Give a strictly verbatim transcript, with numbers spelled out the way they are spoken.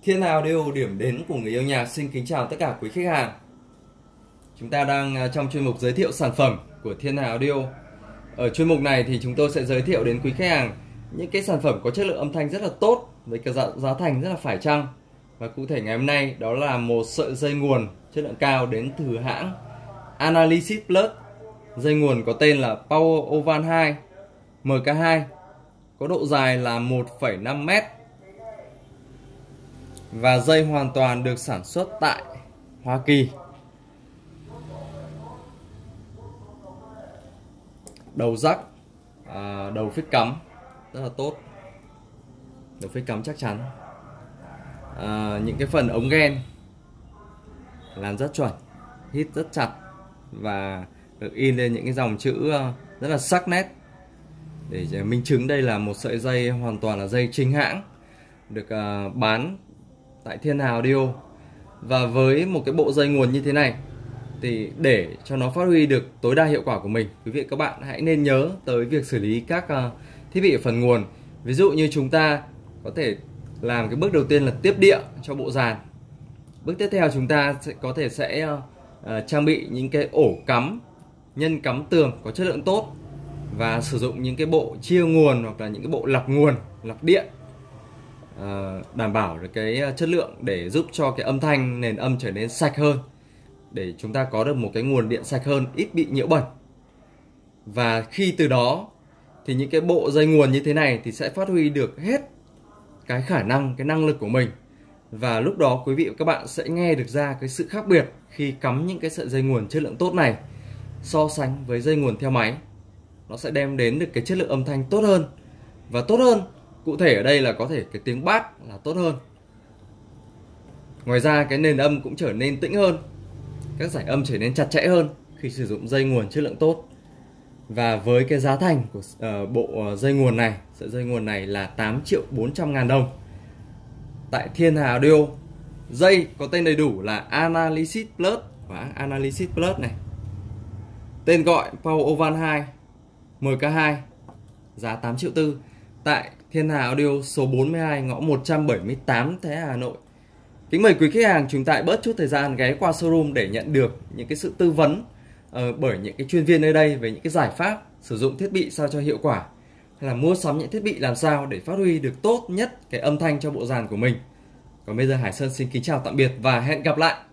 Thiên Hà Audio, điểm đến của người yêu nhạc, xin kính chào tất cả quý khách hàng. Chúng ta đang trong chuyên mục giới thiệu sản phẩm của Thiên Hà Audio. Ở chuyên mục này thì chúng tôi sẽ giới thiệu đến quý khách hàng những cái sản phẩm có chất lượng âm thanh rất là tốt với cái giá, giá thành rất là phải chăng. Và cụ thể ngày hôm nay đó là một sợi dây nguồn chất lượng cao đến từ hãng Analysis Plus. Dây nguồn có tên là Power Oval hai M K hai, có độ dài là một phẩy năm mét. Và dây hoàn toàn được sản xuất tại Hoa Kỳ. Đầu rắc, à, đầu phích cắm rất là tốt, đầu phích cắm chắc chắn. À, những cái phần ống ghen làm rất chuẩn, hít rất chặt và được in lên những cái dòng chữ rất là sắc nét để minh chứng đây là một sợi dây hoàn toàn là dây chính hãng, được uh, bán tại Thiên Hà Audio. Và với một cái bộ dây nguồn như thế này thì để cho nó phát huy được tối đa hiệu quả của mình, quý vị các bạn hãy nên nhớ tới việc xử lý các uh, thiết bị ở phần nguồn. Ví dụ như chúng ta có thể làm cái bước đầu tiên là tiếp địa cho bộ dàn. Bước tiếp theo chúng ta sẽ có thể sẽ uh, uh, trang bị những cái ổ cắm nhân cắm tường có chất lượng tốt và sử dụng những cái bộ chia nguồn hoặc là những cái bộ lọc nguồn, lọc điện đảm bảo được cái chất lượng để giúp cho cái âm thanh nền âm trở nên sạch hơn, để chúng ta có được một cái nguồn điện sạch hơn, ít bị nhiễu bẩn. Và khi từ đó thì những cái bộ dây nguồn như thế này thì sẽ phát huy được hết cái khả năng, cái năng lực của mình. Và lúc đó quý vị và các bạn sẽ nghe được ra cái sự khác biệt khi cắm những cái sợi dây nguồn chất lượng tốt này so sánh với dây nguồn theo máy. Nó sẽ đem đến được cái chất lượng âm thanh tốt hơn. Và tốt hơn, cụ thể ở đây là có thể cái tiếng bass là tốt hơn. Ngoài ra cái nền âm cũng trở nên tĩnh hơn, các giải âm trở nên chặt chẽ hơn khi sử dụng dây nguồn chất lượng tốt. Và với cái giá thành của uh, bộ dây nguồn này, sợi dây nguồn này là tám triệu bốn trăm ngàn đồng tại Thiên Hà Audio. Dây có tên đầy đủ là Analysis Plus và Analysis Plus này. Tên gọi Power Oval hai M K hai, giá tám triệu tư tại Thiên Hà Audio, số bốn mươi hai ngõ một trăm bảy mươi tám Thái Hà, Hà Nội. Kính mời quý khách hàng chúng ta bớt chút thời gian ghé qua showroom để nhận được những cái sự tư vấn uh, bởi những cái chuyên viên nơi đây về những cái giải pháp sử dụng thiết bị sao cho hiệu quả, hay là mua sắm những thiết bị làm sao để phát huy được tốt nhất cái âm thanh cho bộ dàn của mình. Còn bây giờ Hải Sơn xin kính chào tạm biệt và hẹn gặp lại.